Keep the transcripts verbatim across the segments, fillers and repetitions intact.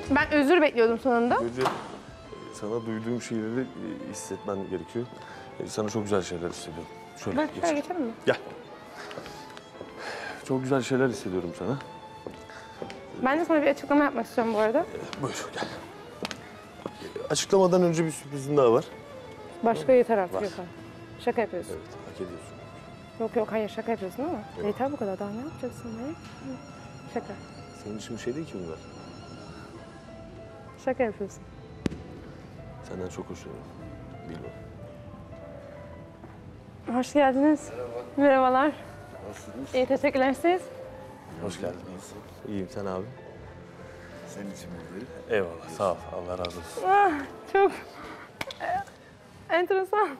Ben özür bekliyordum sonunda. Önce sana duyduğum şeyleri hissetmen gerekiyor. Sana çok güzel şeyler hissediyorum. Şöyle Ben geç. şöyle geçelim mi? Gel. Çok güzel şeyler hissediyorum sana. Ben de sana bir açıklama yapmak istiyorum bu arada. Buyur gel. Açıklamadan önce bir sürprizim daha var. Başka yeter artık Var. Gökhan. Şaka yapıyorsun. Evet, hak ediyorsun. Yok yok hayır şaka yapıyorsun ama. Yok. Yeter bu kadar daha ne yapacaksın be? Şaka. Senin için bir şey değil ki bunlar. Şaka yapıyorsun. Senden çok hoşlanıyorum. Bilmem. Hoş geldiniz. Merhaba. Merhabalar. Nasılsınız? İyi teşekkürler siz. Hoş geldin. İyiyim sen abi. Senin için buradayım. Eyvallah sağ ol. Allah razı olsun. Ah, çok e, enteresan.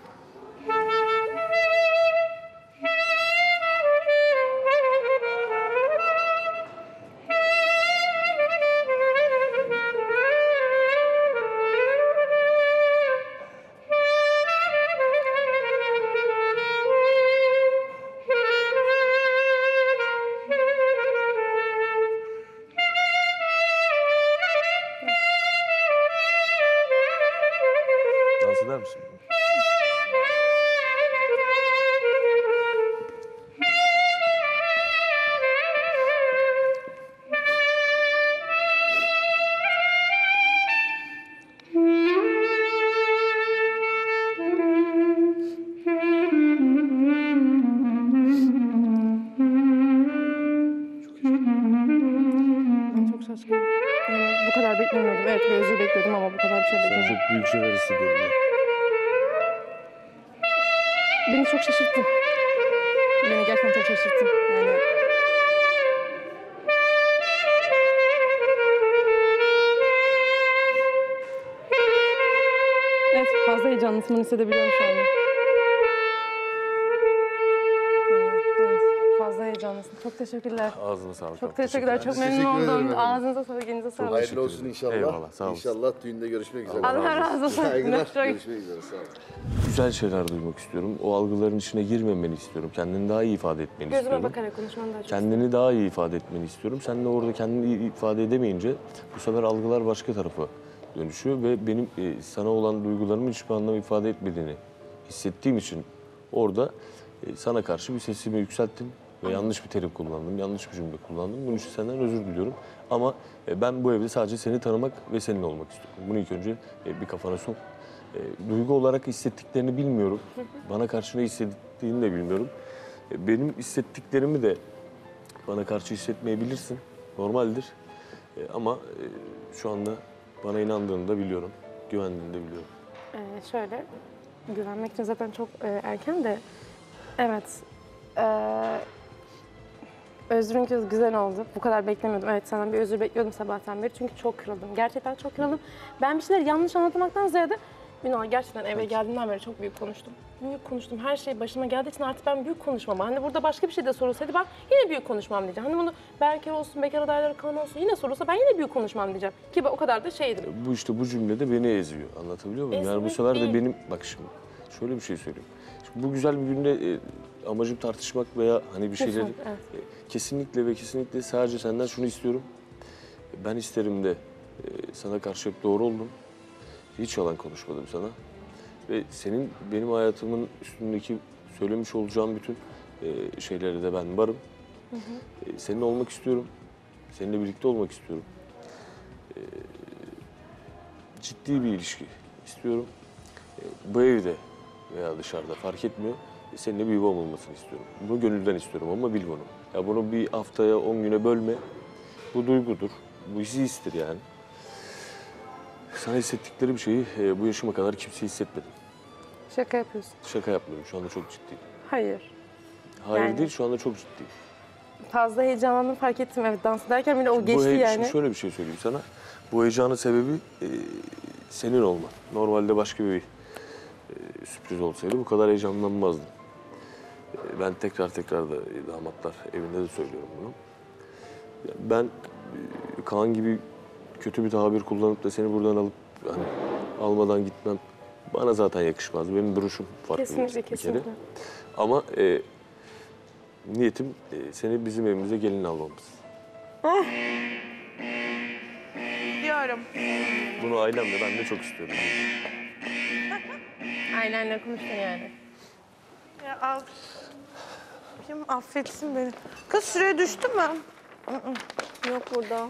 Dans eder misin? Ben çok şaşkınım. Yani bu kadar beklemiyordum. Evet bir özür bekliyordum ama bu kadar bir şey Sana beklemiyordum. çok büyük şeyler hissediyorum ben. Beni çok şaşırttın. Beni gerçekten çok şaşırttın. Yani evet fazla heyecanlısın bunu hissedebiliyorum şu anda. Evet, evet, fazla heyecanlısın. Çok teşekkürler. Ağzına sağlık. Çok abi, teşekkürler. Çok Teşekkür memnun ederim oldum. efendim. Ağzınıza sağlık, elinize sağlık. Hayırlı olsun inşallah. Eyvallah, sağ olasın. İnşallah düğünde görüşmek üzere. Allah razı olsun. Saygılar. Çok- Görüşmek üzere. Sağ olun. Güzel şeyler duymak istiyorum. O algıların içine girmemeni istiyorum. Kendini daha iyi ifade etmeni Gözüme istiyorum. bakarak konuşmanı daha çok Kendini daha iyi ifade etmeni istiyorum. Sen de orada kendini iyi ifade edemeyince bu sefer algılar başka tarafa dönüşüyor ve benim e, sana olan duygularımın hiçbir anlam ifade etmediğini hissettiğim için orada e, sana karşı bir sesimi yükselttim ve yanlış bir terim kullandım, yanlış bir cümle kullandım. Bunun için senden özür diliyorum. Ama e, ben bu evde sadece seni tanımak ve seninle olmak istiyorum. Bunu ilk önce e, bir kafana sok. E, duygu olarak hissettiklerini bilmiyorum. Bana karşı ne hissettiğini de bilmiyorum. E, benim hissettiklerimi de bana karşı hissetmeyebilirsin. Normaldir. E, ama e, şu anda bana inandığını da biliyorum. Güvendiğini de biliyorum. Ee, şöyle, güvenmek için zaten çok e, erken de, evet, e, özrün güz- güzel oldu. Bu kadar beklemiyordum. Evet, senden bir özür bekliyordum sabahtan beri çünkü çok kırıldım. Gerçekten çok kırıldım. Ben bir şeyleri yanlış anlatmaktan ziyade, Ünal gerçekten eve geldiğimden beri çok büyük konuştum. Büyük konuştum. Her şey başıma geldiği için artık ben büyük konuşmam. Hani burada başka bir şey de sorulsaydı ben yine büyük konuşmam diyeceğim. Hani bunu Berker olsun, bekar adayları kalan olsun yine sorulsa ben yine büyük konuşmam diyeceğim. Ki ben o kadar da şeydim. Bu işte bu cümlede beni eziyor. Anlatabiliyor muyum? Yani bu Ezmek sefer de değil. benim... Bak şimdi şöyle bir şey söyleyeyim. Şimdi bu güzel bir günde e, amacım tartışmak veya hani bir şeyleri... Lütfen, evet. e, kesinlikle ve kesinlikle sadece senden şunu istiyorum. Ben isterim de e, sana karşı hep doğru oldum. Hiç yalan konuşmadım sana. Ve senin benim hayatımın üstündeki söylemiş olacağım bütün e, şeylere de ben varım. Hı hı. E, seninle olmak istiyorum. Seninle birlikte olmak istiyorum. E, ciddi bir ilişki istiyorum. E, bu evde veya dışarıda fark etmiyor. E, seninle bir yuvam olmasını istiyorum. Bunu gönülden istiyorum ama bil bunu. Ya bunu bir haftaya, on güne bölme. Bu duygudur. Bu histir yani. Sana hissettikleri bir şeyi e, bu yaşıma kadar kimse hissetmedim. Şaka yapıyorsun. Şaka yapmıyorum. Şu anda çok ciddiyim. Hayır. Hayır Yani- değil, şu anda çok ciddiyim. Fazla heyecanlandım fark ettim. Evet dans ederken bile o Bu geçti he- yani. Şimdi şöyle bir şey söyleyeyim sana. Bu heyecanın sebebi e, senin olman. Normalde başka bir e, sürpriz olsaydı bu kadar heyecanlanmazdım. E, ben tekrar tekrar da e, damatlar evinde de söylüyorum bunu. Ya ben e, Kaan gibi kötü bir tabir kullanıp da seni buradan alıp hani, almadan gitmem bana zaten yakışmaz. Benim duruşum farklı Kesinlikle, bir kere. kesinlikle. Ama e, niyetim e, seni bizim evimize gelin almamız. Ya istiyorum. Bunu ailemle ben de çok istiyorum. Ailenle konuştun yani. Ya al. Kim affetsin beni. Kız şuraya düştü mü? Yok burada.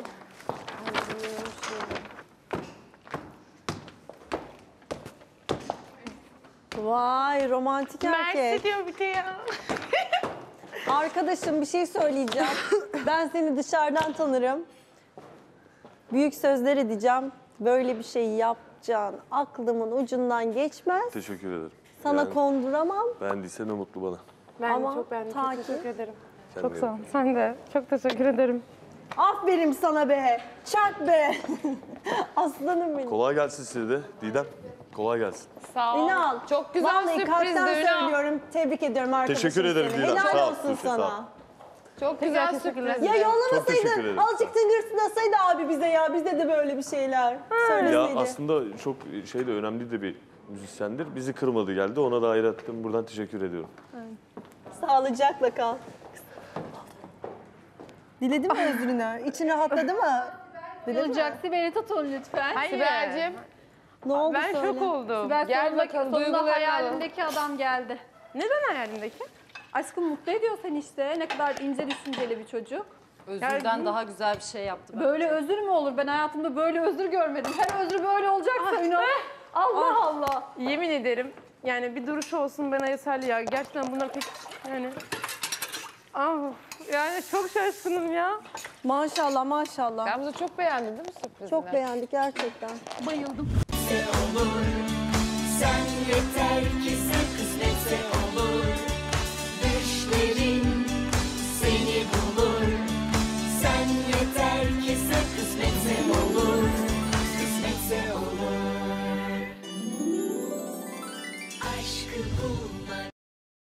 Vay romantik Mersi erkek. diyor bir de ya. Arkadaşım bir şey söyleyeceğim. Ben seni dışarıdan tanırım. Büyük sözler edeceğim. Böyle bir şey yapacağın aklımın ucundan geçmez. Teşekkür ederim. Sana Yani konduramam. beğendiyse ne mutlu bana. Ben Ama de çok beğendim. ta Çok ki- teşekkür ederim. Sen Çok de. sağ ol. Sen de. Çok teşekkür ederim. Aferin sana be. Çak be. Aslanım benim. Kolay gelsin size de. Didem, kolay gelsin. Sağ ol. Ünal. Çok güzel Vallahi sürprizdi kalpten Ünal. söylüyorum. Tebrik ediyorum arkadaşım Teşekkür ederim seni. Didem. Helal Sağ ol, olsun Tuğçe, sağ ol. sana. Çok güzel sürpriz. Ya Çok yollamasaydın. teşekkür ederim. Azıcık tıngırsınasaydı abi bize ya. Bizde de böyle bir şeyler. Söyleseydi. Ya aslında çok şey de önemli de bir müzisyendir. Bizi kırmadı geldi. Ona da ayrı attım. Buradan teşekkür ediyorum. Sağlıcakla kal. Diledin mi özrünü? İçin rahatladı mı? Diledin mi? Jax'i beni tutun lütfen. Hayır. Sibel'cim. Ne oldu Ben söyle. şok oldum. Sibel Gel sonunda, bakalım sonunda duygularını alalım. hayalindeki adam geldi. Neden hayalindeki? Aşkım mutlu ediyor seni işte. Ne kadar ince düşünceli bir çocuk. Özürden daha güzel bir şey yaptı bence. Böyle özür mü olur? Ben hayatımda böyle özür görmedim. Her özür böyle olacaksa Ünal. Allah Allah. Yemin ederim yani bir duruş olsun bana yeterli ya. Gerçekten bunlar pek yani... Ah yani çok şaşkınım ya. Maşallah maşallah. Gamze çok beğendin değil mi sürprizini? Çok beğendik gerçekten. Bayıldım. Sen yeter ki sen kısmetse olur. Düşlerin seni bulur. Sen yeter ki sen kısmetse olur. Kısmetse olur. Aşkı bulmak